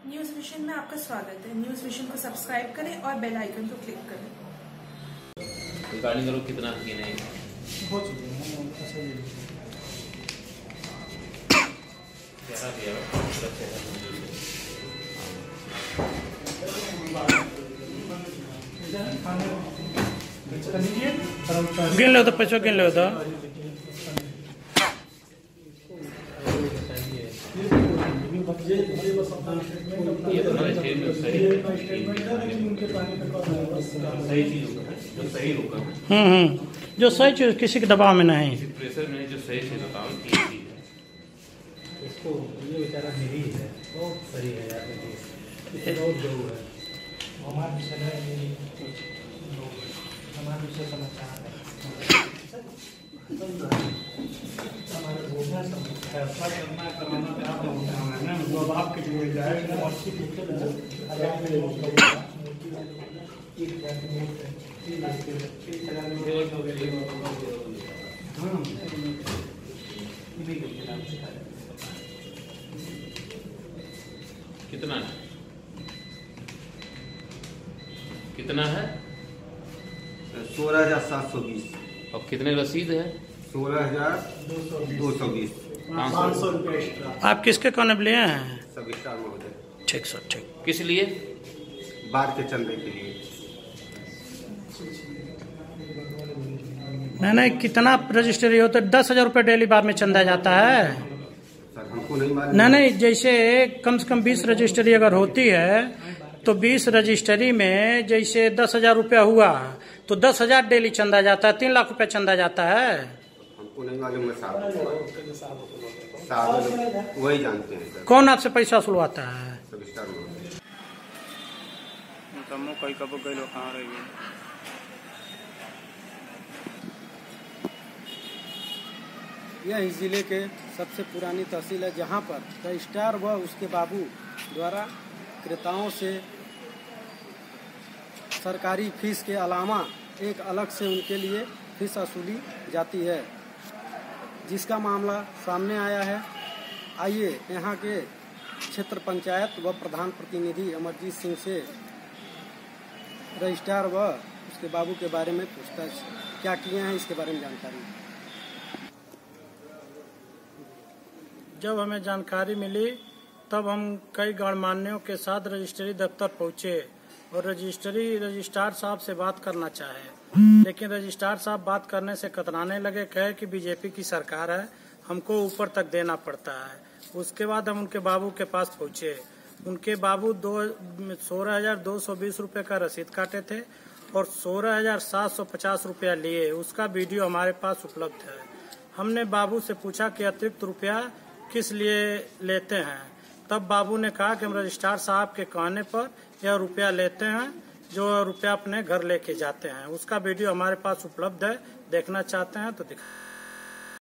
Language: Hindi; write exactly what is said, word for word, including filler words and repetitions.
न्यूज विजन में आपका स्वागत है। न्यूज विजन को सब्सक्राइब करें और बेल आइकन को क्लिक करें। रिकॉर्डिंग करो कितना की नहीं हो चुके हैं कैसा दिया गिन लो तो पैसा गिन लो तो ये सही चीज जो सही होगा हम्म हम्म जो सही चीज किसी के दबाव में नहीं, प्रेशर में जो सही चीज बताओ कि चीज है इसको ये बेचारा मिली है बहुत सही है यार। ये बहुत जो है हमारे विषय हमारे विषय समाचार हमारे भोजन फैसला करना करवाना क्या जो आपके जो जाएगा अस्सी कितना है कितना है सोलह हजार सात सौ बीस और कितने रसीद है? सोलह हजार दो सौ बीस पाँच सौ रुपये एक्स्ट्रा। आप किसके कहने लिए हैं? सब स्टार महोदय ठीक सर ठीक। किस लिए? बाढ़ के चंदे के लिए। नहीं नहीं कितना रजिस्ट्री होता है? दस हजार रुपये डेली बार में चंदा जाता है। सर हमको नहीं मालूम। नहीं नहीं जैसे कम से कम बीस रजिस्ट्री अगर होती है तो बीस रजिस्ट्री में जैसे दस हजार रुपया हुआ तो दस हजार डेली चंदा जाता है, तीन लाख रुपया चंदा जाता है। हमको नहीं मालूम है साहब, साहब वही जानते हैं सर। कौन आपसे पैसा वसूलवाता है? सब स्टार महोदय। कई कब कई लोग कहाँ रही है। यह इस जिले के सबसे पुरानी तहसील है जहाँ पर रजिस्ट्रार व उसके बाबू द्वारा क्रेताओं से सरकारी फीस के अलावा एक अलग से उनके लिए फीस वसूली जाती है, जिसका मामला सामने आया है। आइए यहाँ के क्षेत्र पंचायत व प्रधान प्रतिनिधि अमरजीत सिंह से रजिस्ट्रार व उसके बाबू के बारे में पूछताछ क्या किए हैं इसके बारे में जानकारी। जब हमें जानकारी मिली तब हम कई गणमान्यों के साथ रजिस्ट्री दफ्तर पहुंचे और रजिस्ट्री रजिस्ट्रार साहब से बात करना चाहे, लेकिन रजिस्ट्रार साहब बात करने से कतराने लगे, कहे कि बीजेपी की सरकार है, हमको ऊपर तक देना पड़ता है। उसके बाद हम उनके बाबू के पास पहुंचे। उनके बाबू दो सोलह हजार दो सौ बीस रुपये का रसीद काटे थे और सोलह हजार सात सौ पचास रुपया लिए। उसका वीडियो हमारे पास उपलब्ध है। हमने बाबू से पूछा कि अतिरिक्त रुपया किस लिए लेते हैं, तब बाबू ने कहा कि हम रजिस्ट्रार साहब के कहने पर यह रुपया लेते हैं, जो रुपया अपने घर लेके जाते हैं। उसका वीडियो हमारे पास उपलब्ध है, देखना चाहते हैं तो दिखा।